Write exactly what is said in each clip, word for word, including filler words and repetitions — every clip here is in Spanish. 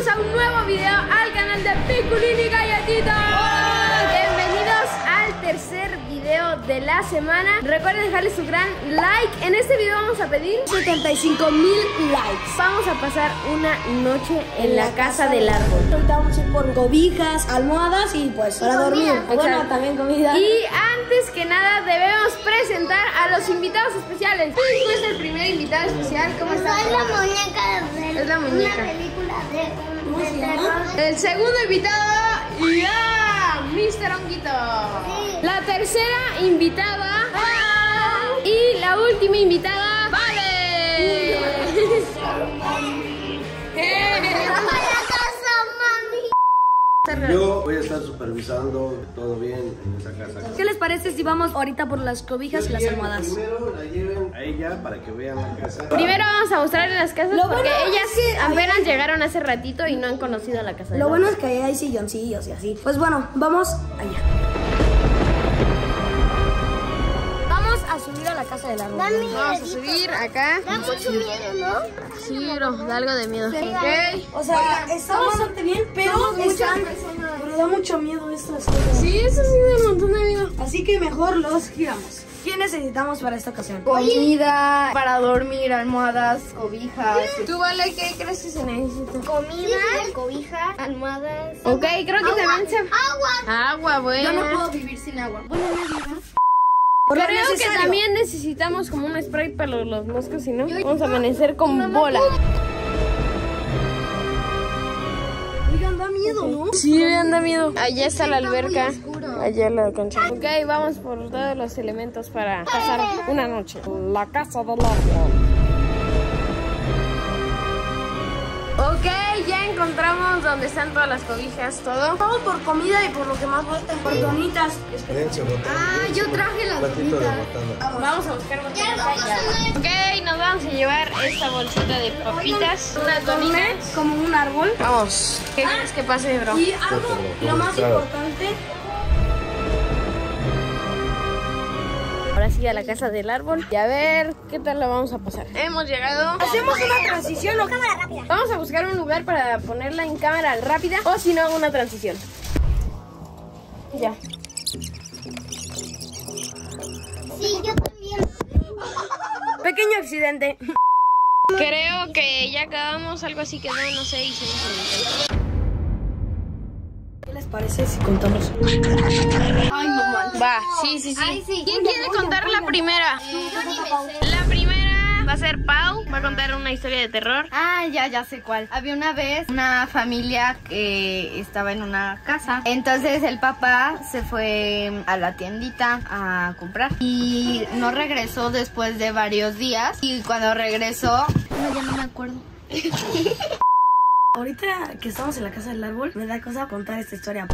bienvenidos a un nuevo video al canal de Piculín y Galletita. Bienvenidos al tercer video de la semana. Recuerden dejarle su gran like. En este video vamos a pedir setenta y cinco mil likes. Vamos a pasar una noche en, en la, la casa, casa del árbol. Ahorita vamos a ir por cobijas, almohadas y pues para dormir. Bueno, también comida. Y antes que nada debemos presentar a los invitados especiales. ¿Quién es el primer invitado especial? ¿Cómo está? Es la muñeca de es la muñeca. una película de, ¿Cómo de se llama? El segundo invitado, ya, mister Honguito. Sí. La tercera invitada ah. y la última invitada, Vale. Yo voy a estar supervisando que todo bien en esa casa. ¿Qué les parece si vamos ahorita por las cobijas y las almohadas? Primero la lleven a ella para que vean la casa. Primero vamos a mostrarles las casas Lo porque bueno ellas es que apenas ahí- llegaron hace ratito y no han conocido la casa. Lo bueno es que ahí hay silloncillos y así. Pues bueno, vamos allá. Vamos a subir a la casa del árbol. Da miedo. Vamos a subir acá. Da mucho miedo, ¿no? Sí, bro, da algo de miedo. Ok. O sea, está bastante bien, pero están... Pero da mucho miedo estas cosas. Sí, eso sí da un montón de miedo. Así que mejor los giramos. ¿Qué necesitamos para esta ocasión? Comida, para dormir, almohadas, cobijas. ¿Tú, Vale, qué crees que se necesita? Comida, cobija, almohadas. Ok, creo que también se... Agua. Agua, bueno. Yo no puedo vivir sin agua. Por lo Creo que necesario. también necesitamos como un spray para los, los moscos, si no, vamos a amanecer con bola. Oigan, da miedo, ¿no? Sí, me anda miedo. Allá está la alberca. Allá la cancha. Ok, vamos por todos los elementos para pasar una noche. La casa del árbol. Ok, ya encontramos donde están todas las cobijas, todo. Vamos por comida y por lo que más falta. Por donitas. Dense botana. Ah, yo traje las Platito de bonitas. botana. Vamos a buscar botellas y agua. Ok, nos vamos a llevar esta bolsita de papitas, unas donitas. Como un árbol. Vamos. ¿Qué crees que pase, bro? Y algo, lo más importante. Ahora sí a la casa del árbol y a ver qué tal la vamos a pasar. Hemos llegado. Hacemos una transición o Cámara rápida. Vamos a buscar un lugar para ponerla en cámara rápida o si no una transición. Ya. Sí, yo también. pequeño accidente. Creo que ya acabamos, algo así quedó, no sé, hicimos el intento. ¿Qué les parece si contamos? Ay, no mal. Va, sí, sí, sí. Ay, sí. ¿Quién quiere contar la primera? La primera va a ser Pau, va a contar una historia de terror. Ah, ya, ya sé cuál. Había una vez una familia que estaba en una casa. Entonces el papá se fue a la tiendita a comprar y no regresó después de varios días. Y cuando regresó, no, ya no me acuerdo. Ahorita que estamos en la casa del árbol, me da cosa contar esta historia.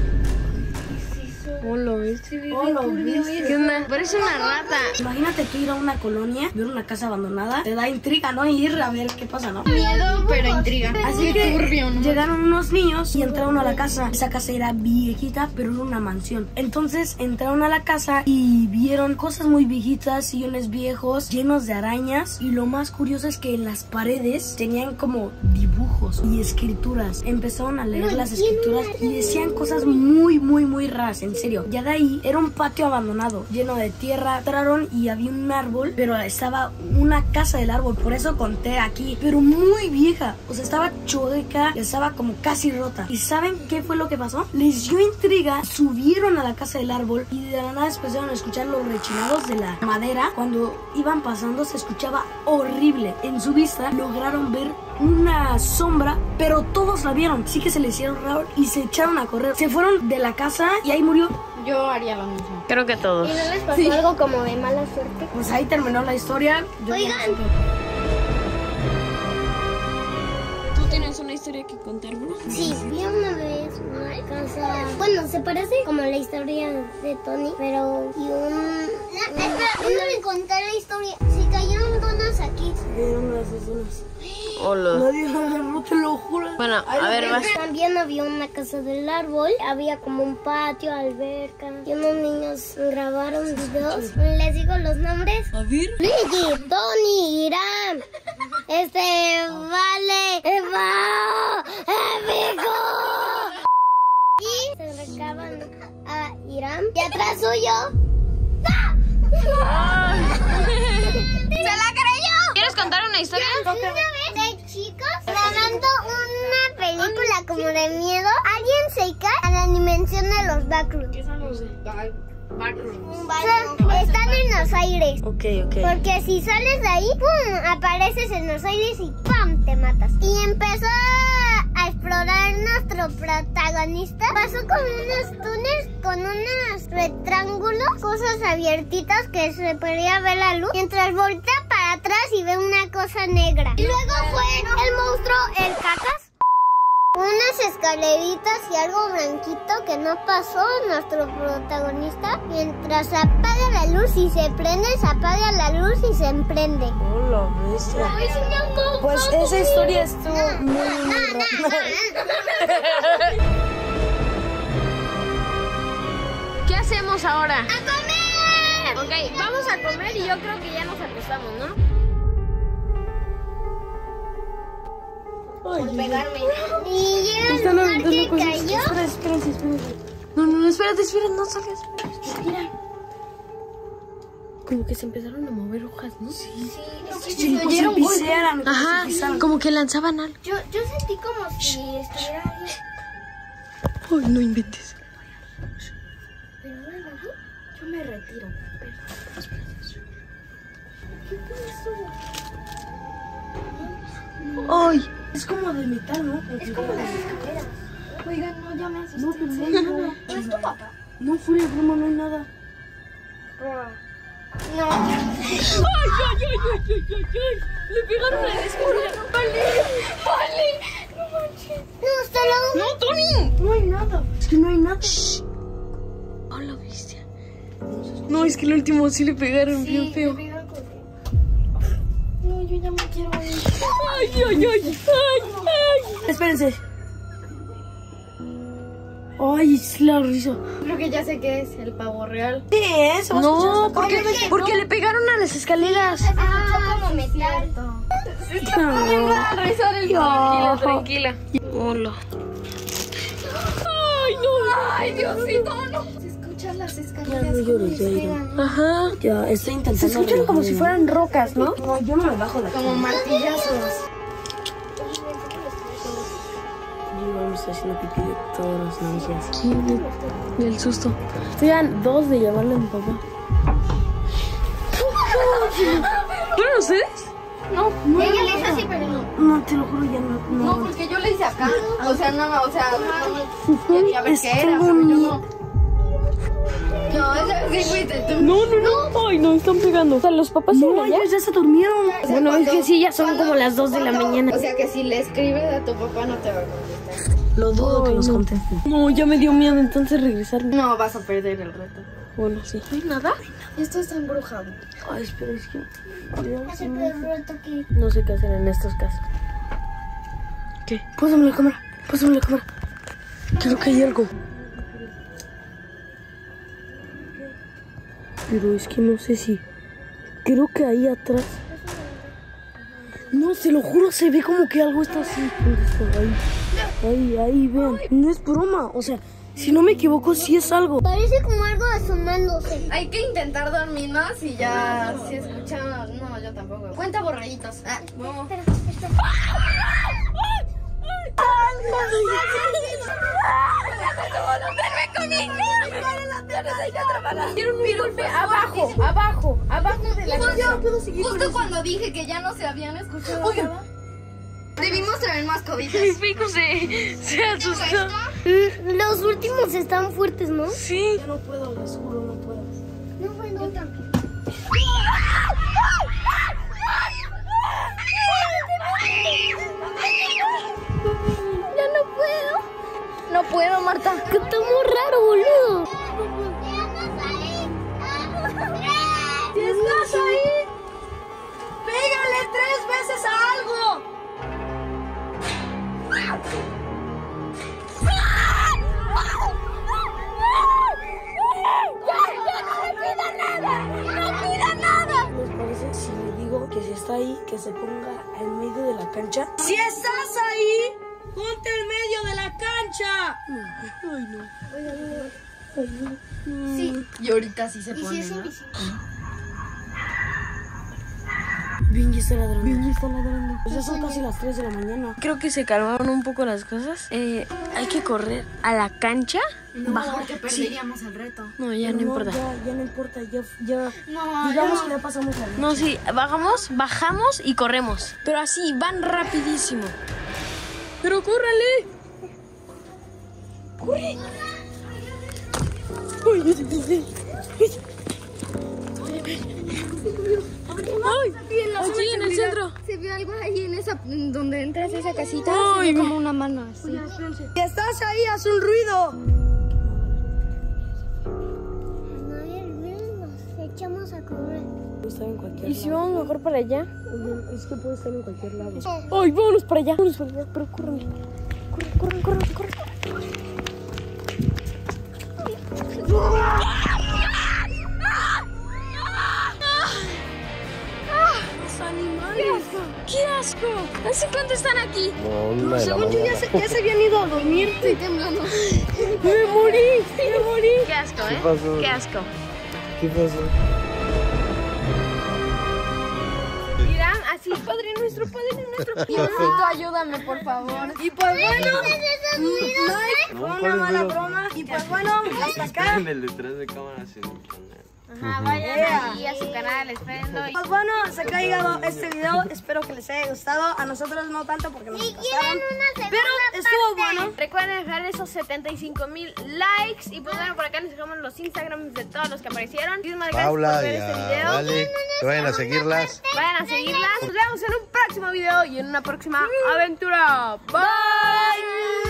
Oh, lo viste, Oh, lo viste. ¿Qué onda? Parece una rata. Imagínate tú ir a una colonia, ver una casa abandonada, te da intriga, ¿no? Y ir a ver qué pasa, ¿no? Miedo, pero intriga. Así que turbio, ¿no? llegaron unos niños y entraron a la casa. Esa casa era viejita, pero era una mansión. Entonces entraron a la casa y vieron cosas muy viejitas, sillones viejos, llenos de arañas. Y lo más curioso es que en las paredes tenían como dibujos y escrituras. Empezaron a leer las escrituras y decían cosas muy, muy, muy raras, en serio. Ya de ahí era un patio abandonado, lleno de tierra. Entraron y había un árbol, pero estaba una casa del árbol. Por eso conté aquí, pero muy vieja. O sea, estaba chueca, estaba como casi rota. ¿Y saben qué fue lo que pasó? Les dio intriga, subieron a la casa del árbol y de la nada empezaron a escuchar los rechinados de la madera. Cuando iban pasando se escuchaba horrible. En su vista lograron ver una sombra, pero todos la vieron. Sí que se les hicieron raro y se echaron a correr. Se fueron de la casa y ahí murió. Yo haría lo mismo. Creo que todos. ¿Y no les pasó algo como de mala suerte? Pues ahí terminó la historia. Yo Oigan. ya no sé. ¿Tú tienes una historia que contar, bro? Sí, vi una vez una casa. Bueno, se parece como la historia de Tony, pero y un. Espera, le conté la historia. Si cayeron donas aquí. Eran unas escenas. Hola. Nadie la agarró, te lo juro. Bueno, a ver, vas. También había una casa del árbol, había como un patio, alberca, y unos niños grabaron videos. ¿Les digo los nombres? A ver. Luigi, Tony, Irán, este, Vale, Eva, suyo. ¡Se la creyó! ¿Quieres contar una historia? Una vez de chicos grabando una película como de miedo, alguien se cae a la dimensión de los backrooms. ¿Qué son los de Están en los aires. Ok, ok. Porque si sales de ahí, ¡pum!, apareces en los aires y ¡pam!, te matas. Y empezó a, a explorar nuestro protagonista. Pasó con unos túneles, con unos rectángulos, cosas abiertitas que se podía ver la luz. Mientras voltea para atrás y ve una cosa negra. Y luego fue el monstruo, el cacas. Unas escaleritas y algo blanquito que no pasó nuestro protagonista. Mientras apaga la luz y se prende, se apaga la luz y se emprende. Hola, bestia. Pues esa historia estuvo muy, muy rara. ¿Qué hacemos ahora? ¡A comer! Ok, vamos a comer y yo creo que ya nos acostamos, ¿no? Ay, Pegarme. Y llega están el lugar que aventando cosas. cayó. Espera, espérense, espérense. No, no, no, espérate, espérate, no salgas. Mira. Como que se empezaron a mover hojas, ¿no? Sí. Sí, como si pisaran. como Ajá, si pisaran. como que lanzaban algo. Yo, yo sentí como si estuviera ahí. Ay, no inventes. Pero no era así. Yo me retiro. ¿Qué fue eso? Ay, es como de metal, ¿no? Es como las escaleras. Oigan, no, ya me asusté. No, pero no hay nada. ¿No es tu papá? No, fuera de broma, no hay nada. No. ¡Ay, ay, ay, ay, ay, ay, ay! Le pegaron a la escalera. ¡Vale! ¡Vale! ¡No manches! No, hasta la ¡No, Tony! No hay nada. Es que no hay nada. Hola, bestia. No, es que el último sí le pegaron bien feo. No, yo ya me quiero ir. ¡Ay, ay, ay! ¡Ay, ay! Espérense. Ay, es la risa. Creo que ya sé qué es, el pavo real. Sí, eso. No, porque, porque le pegaron a las escaleras. Ah, como metal. Ah, Rezar el Tranquila, tranquila. Hola. Ay, no. Ay, Diosito, no. Se escuchan las Ya escaleras. no llores, Jairo. Ajá. Ya, estoy intentando. Se escuchan como si fueran rocas, ¿no? No, yo no me bajo de aquí. Como martillazos. Yo vamos a estar haciendo pipí de todas las nalgas. Del susto. Estoy a dos de llamarle a mi papá. ¿Fueron ustedes? No, No, Ella le hizo así, pero no. no, te lo juro, ya no. no, No, porque yo le hice acá. O sea, no, o sea, no, ya, ya ves Es qué era, como pero yo mi- no. No, esa sí fuiste tú. no, no, no. Ay, no, están pegando. O sea, los papás No, siguen allá. ellos ya se durmieron. Bueno, es que sí, ya son como las dos de la ¿Cuándo? mañana. O sea, que si le escribes a tu papá no te va a contestar. Lo dudo que nos contesten. No, ya me dio miedo entonces regresar. No, vas a perder el reto. Bueno, sí. ¿No hay nada? Esto está embrujado. Ay, espera, es que... Hace peor rato que... No sé qué hacer en estos casos. ¿Qué? Pásame la cámara. Pásame la cámara. Creo que hay algo. Pero es que no sé si... Creo que ahí atrás... No, se lo juro, se ve como que algo está así. ¿Dónde está? Ahí. Ahí, ahí, vean. No es broma. O sea, si no me equivoco, sí es algo. Parece como algo asomándose. Hay que intentar dormirnos y ya si escuchamos. No, yo tampoco. Cuenta borreguitos. Ah, vamos. Espera, espera. Dieron un golpe abajo, abajo, abajo de la casa. Justo cuando dije que ya no se habían escuchado nada. Debimos traer más cobitas. Mi pico se, se asustó. Mm, Los últimos están fuertes, ¿no? Sí. Yo no puedo, les juro, no puedo. No, bueno. Yo también. Ya no puedo. No puedo, Marta. Que está muy raro, boludo. Si estás ahí, pégale tres veces a algo. ¿Les parece si le digo que si está ahí, que se ponga en medio de la cancha? ¡Si estás ahí! ¡Ponte en medio de la cancha! No, ay no. Sí. Y ahorita sí se pone, ¿no? Bien, ya está ladrando. Bien, ya está ladrando. Pues ya son casi las tres de la mañana. Creo que se calmaron un poco las cosas. Eh, hay que correr a la cancha. No, Baja. porque perderíamos el reto. No, ya no, No, importa. Ya, ya no importa, ya, ya. No, digamos ya. que ya pasamos la No, sí, bajamos, bajamos y corremos. Pero así, van rapidísimo. ¡Pero córrale! ¡Corre! ¡Uy, ¡ay! Aquí en el centro. Se vio algo ahí en esa, donde entras a esa casita. Ay, se ve como una mano así. ¡Estás ahí! ¡Haz un ruido! No hay ruido, nos echamos a correr. Puede estar en cualquier ¿Y si lado. vamos mejor para allá? Oye, es que puede estar en cualquier lado. ¡Ay, vámonos para allá! Vámonos para allá, pero córrele. Corre, corre, corre, corre. ¡Los animales! ¡Qué asco! ¿Hace cuánto están aquí? No, una de la Según yo ya mañana. se, ya se habían ido a dormir. Estoy temblando. ¡Me morí! ¡Me morí! ¡Qué asco, eh! ¿Qué pasó? ¡Qué asco! ¿Qué pasó? Irán, así, padre nuestro, padre nuestro. Diosito, ayúdame, por favor. Y pues bueno, ¿Esos Mike, ruidos? fue No, una ¿cuáles mala ruidos? broma. Y pues bueno, hasta acá. En el detrás de cámara sin internet. Ajá, vayan Yeah. ahí a su canal, espérenlo. Y... Pues bueno, hasta acá ha llegado este video. Espero que les haya gustado. A nosotros no tanto porque nos Si pasaron. quieren una segunda Pero estuvo parte. bueno. Recuerden dejar esos setenta y cinco mil likes. Y pues bueno, por acá les dejamos los Instagrams de todos los que aparecieron. Muchísimas gracias por Paula ver y este a video. Vale, que vayan a seguirlas. Vayan a seguirlas. Nos vemos en un próximo video y en una próxima aventura. Bye.